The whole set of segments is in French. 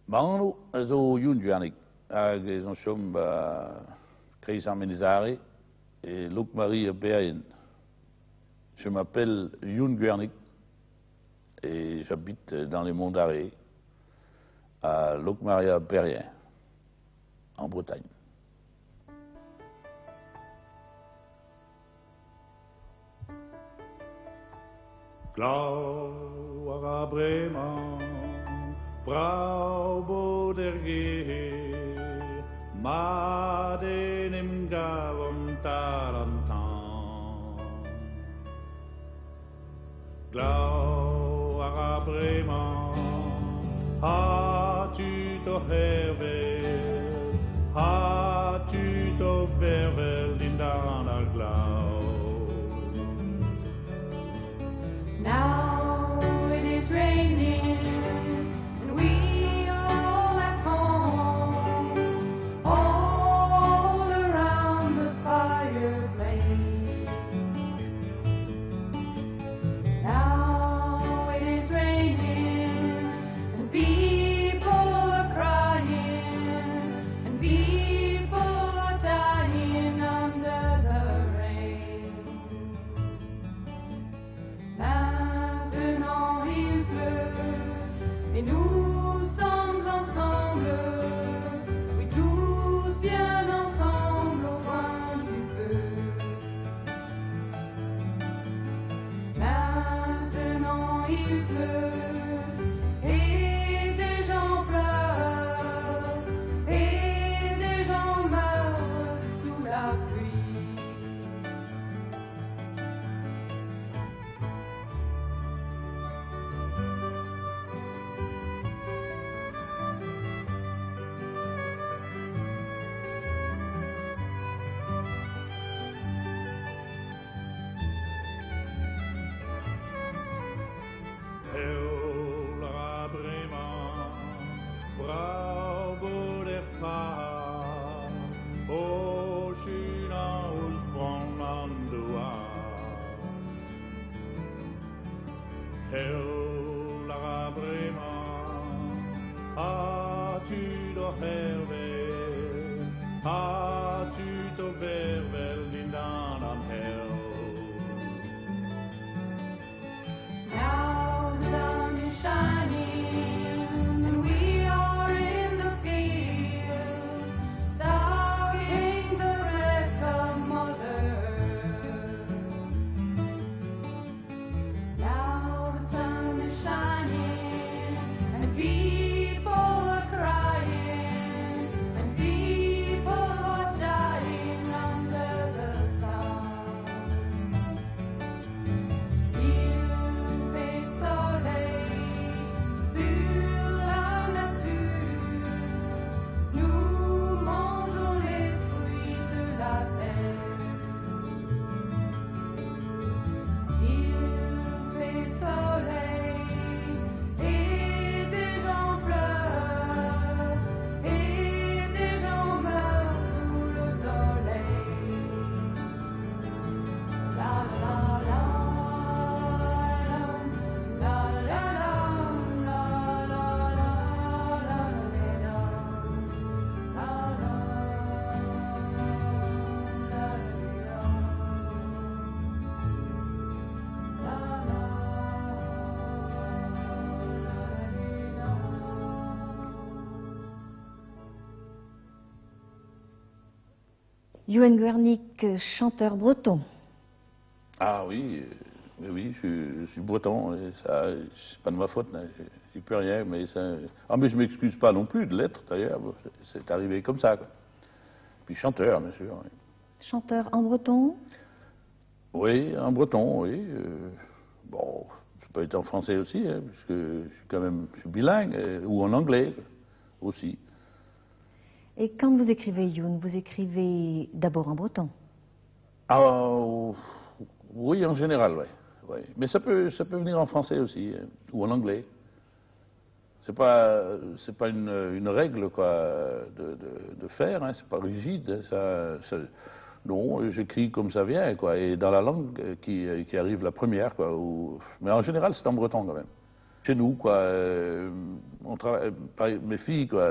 Mangano, zo Youn Duanik, hag on chom Kreisan Menezare et Luc-Marie Berrien. Je m'appelle Youn Guernic et j'habite dans les Monts d'Arrée, à Luc-Marie Berrien, en Bretagne. Glauara Bremen, Braubo der Gehe, Maden im Gavon Tarantan. Glauara Bremen, has-tu to hervel, has-tu to vervel in der Glau? Now it is raining, and we are all at home, all around the fireplace. Now it is raining, and people are crying, and people are dying under the rain. Maintenant il pleut, et nous sommes ensemble, oui tous bien ensemble au coin du feu. Maintenant il pleut, et des gens pleurent, et des gens meurent sous la pluie. Eulara Bremen, Braubo der Pfarr, O schöner Ursprung an du Eulara Bremen, has-tu doch hervel, has-tu doch vervel in deinem Herz? Now the sun is shining, and we are in the field, sowing the rest of Mother Earth. Now the sun is shining, and people are crying, and people are dying under the sun. Il fait soleil sur la nature, nous mangeons les fruits de la terre. Il fait soleil et des gens pleurent, et des gens meurent sous le soleil. La la la. Youn Guernic, chanteur breton. Ah oui, oui, je suis breton, et ça, c'est pas de ma faute, j'y peux rien, mais ça... Ah mais je m'excuse pas non plus de l'être d'ailleurs, c'est arrivé comme ça, quoi. Puis chanteur, bien sûr. Oui. Chanteur en breton? Oui, en breton, oui. Bon, ça peut être en français aussi, hein, puisque je suis bilingue, ou en anglais aussi. Et quand vous écrivez Youn, vous écrivez d'abord en breton? Ah, oui, en général, oui. Ouais. Mais ça peut venir en français aussi, hein, ou en anglais. C'est pas une règle quoi de faire, hein, c'est pas rigide. Non, j'écris comme ça vient, quoi, et dans la langue qui arrive la première, quoi. Mais en général, c'est en breton quand même. chez nous, quoi. Mes filles, quoi,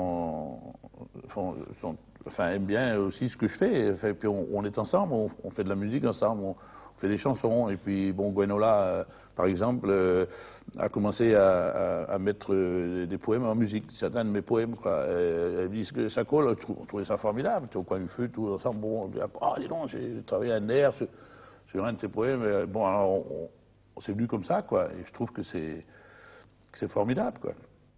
aiment bien aussi ce que je fais. Enfin, puis on est ensemble, on fait de la musique ensemble, on fait des chansons. Et puis, bon, Gwenola, par exemple, a commencé à mettre des poèmes en musique, certains de mes poèmes, quoi. Elle dit que ça colle, on trouvait ça formidable. Au coin du feu, tout ensemble. Bon, on dit, ah, dis donc, j'ai travaillé un air sur un de tes poèmes. Bon, alors, on s'est venu comme ça, quoi. Et je trouve que c'est formidable, quoi.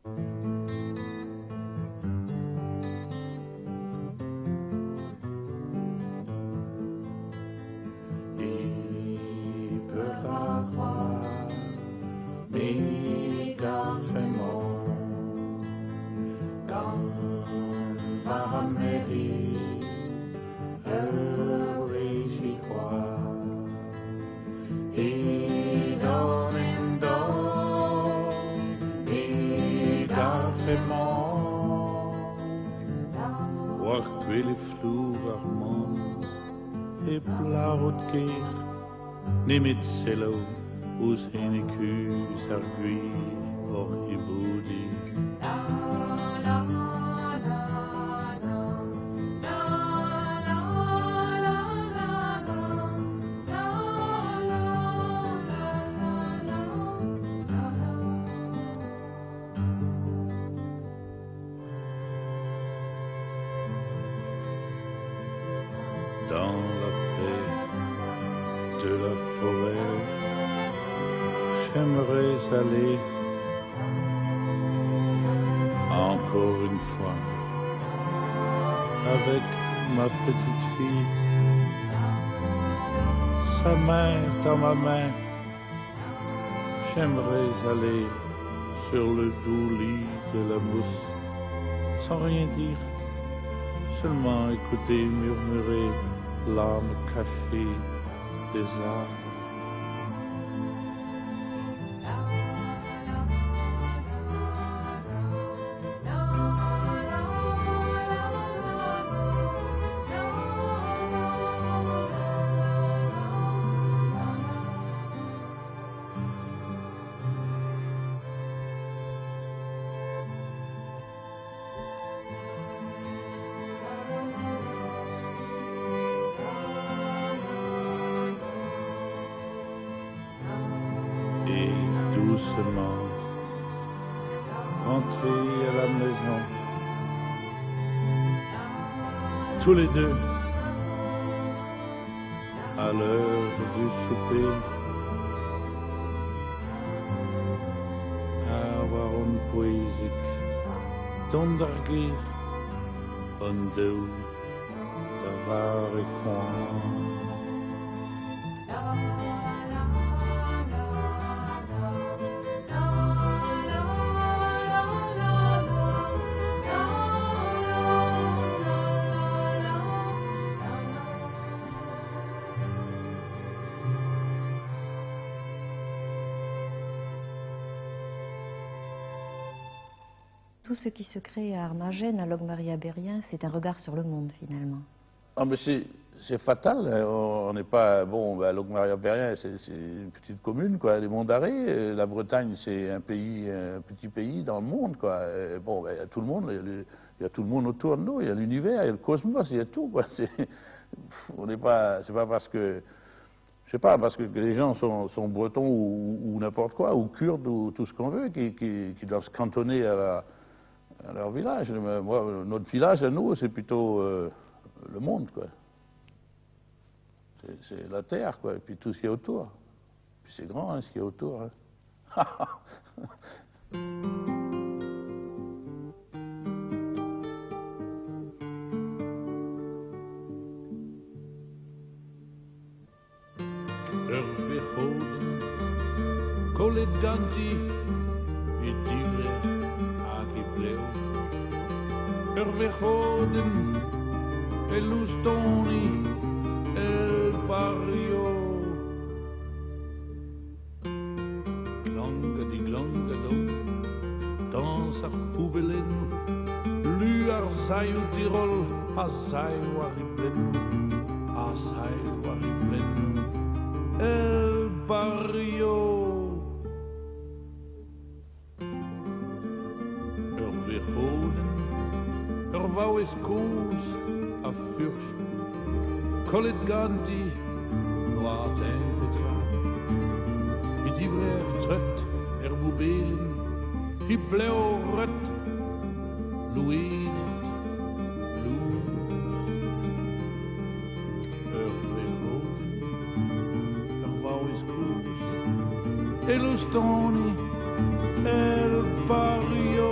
Il peut avoir médicaments quand par mairie j'y crois et dans Waar kwille vloer man e blauwt keer neem het zello us hene kus argui och i budi dans la paix de la forêt, j'aimerais aller encore une fois avec ma petite fille, sa main dans ma main. J'aimerais aller sur le doux lit de la mousse, sans rien dire, seulement écouter murmurer l'âme cachée des arbres. Et doucement rentrer à la maison, tous les deux, à l'heure du souper, avoir une poésie, d'ondergir, un deux, d'avoir et coin. Tout ce qui se crée à Armagène, à Logmaria-Berrien, c'est un regard sur le monde finalement. Ah, mais c'est fatal, hein. On n'est pas... Bon, bah, Logmaria-Berrien, c'est une petite commune, quoi, les Monts d'Arrée. La Bretagne, c'est un petit pays dans le monde, quoi. Bon, bah, il y a tout le monde, il y a tout le monde autour de nous, il y a l'univers, il y a le cosmos, il y a tout, quoi. On n'est pas... C'est pas parce que... Je sais pas, parce que les gens sont bretons ou n'importe quoi, ou kurdes, ou tout ce qu'on veut, qui doivent se cantonner à leur village. Moi, notre village, à nous, c'est plutôt le monde, quoi. C'est la terre, quoi, et puis tout ce qui est autour. Puis c'est grand, hein, ce qui est autour. Hein. Kolet ganti et divre aki pleo. Verwegoden el lustoni el barrio. Glanga di glanga do, dans ar poubelen, lu ar saio Tirol, a saio ariblen, el barrio. begonnen, wou is koos a fürst, collet Gandhi, noir d'Invetra, i divrer trøtt boubelen, i blev rødt, luenet, lus, begonnen, wou is koos, Elustoni, el barrio.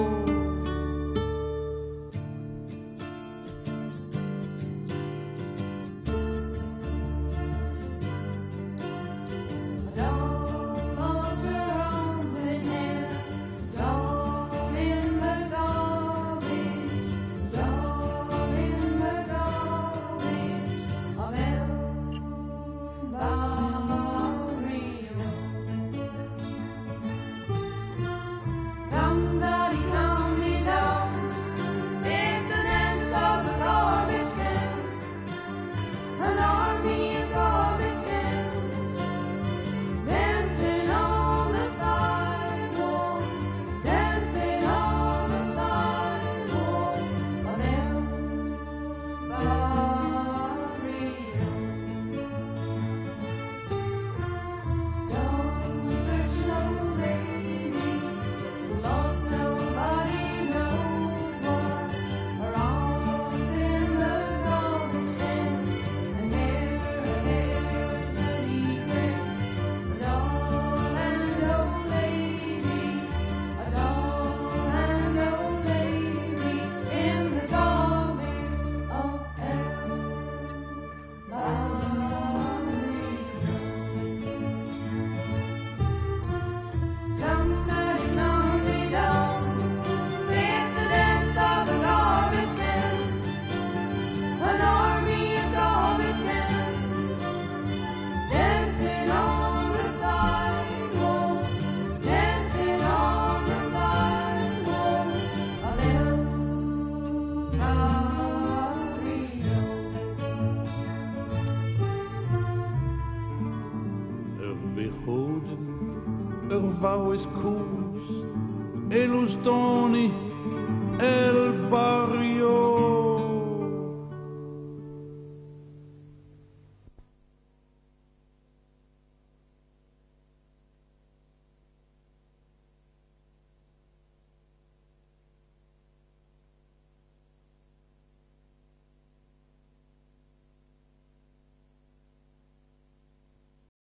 Wou is koos, Elustoni, el barrio.